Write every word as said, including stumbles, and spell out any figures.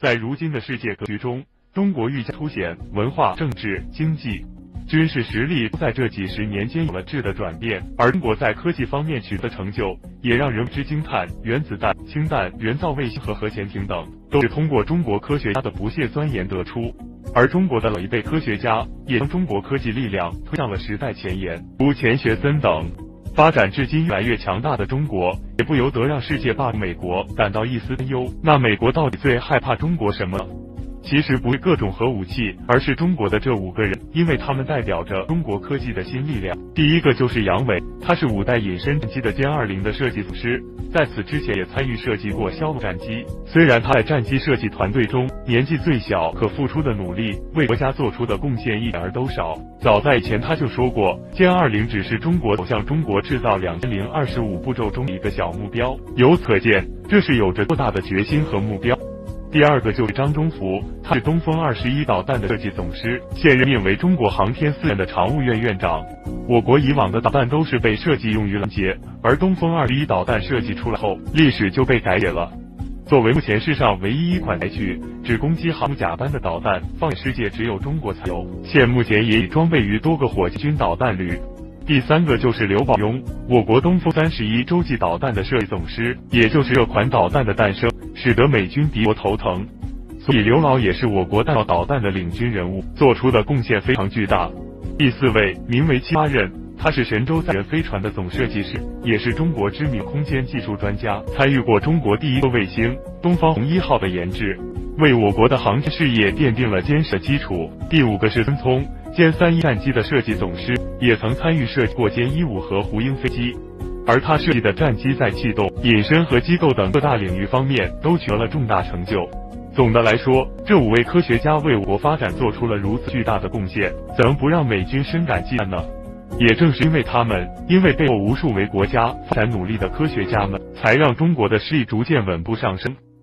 在如今的世界格局中，中国愈加凸显文化、政治、经济、军事实力都在这几十年间有了质的转变，而中国在科技方面取得成就也让人为之惊叹。原子弹、氢弹、人造卫星和核潜艇等，都是通过中国科学家的不懈钻研得出。而中国的老一辈科学家也将中国科技力量推向了时代前沿，如钱学森等。发展至今越来越强大的中国，也不由得让世界霸主美国感到一丝担忧。那美国到底最害怕中国什么呢？其实不是各种核武器，而是中国的这五个人，因为他们代表着中国科技的新力量。第一个就是杨伟，他是五代隐身战机的歼二零的设计总师，在此之前也参与设计过枭陆战机。虽然他在战机设计团队中年纪最小，可付出的努力为国家做出的贡献一点儿都少。早在以前他就说过，歼二零只是中国走向中国制造两千零二十五步骤中的一个小目标。由此可见，这是有着多大的决心和目标。第二个就是张忠福，他是东风二十一导弹的设计总师，现任命为中国航天四院的常务院院长。我国以往的导弹都是被设计用于拦截，而东风二十一导弹设计出来后，历史就被改写了。作为目前世上唯一一款采取只攻击航母甲班的导弹，放眼世界只有中国才有，现目前也已装备于多个火箭军导弹旅。第三个就是刘宝庸，我国东风三十一洲际导弹的设计总师，也就是这款导弹的诞生，使得美军敌国头疼。所以刘老也是我国弹道导弹的领军人物，做出的贡献非常巨大。第四位名为戚八任，他是神舟载人飞船的总设计师，也是中国知名空间技术专家，参与过中国第一个卫星东方红一号的研制，为我国的航天事业奠定了坚实的基础。第五个是孙聪，歼三一战机的设计总师，也曾参与设计过歼一五和胡鹰飞机，而他设计的战机在气动、隐身和机构等各大领域方面都取得了重大成就。总的来说，这五位科学家为我国发展做出了如此巨大的贡献，怎能不让美军深感忌惮呢？也正是因为他们，因为背后无数为国家发展努力的科学家们，才让中国的实力逐渐稳步上升。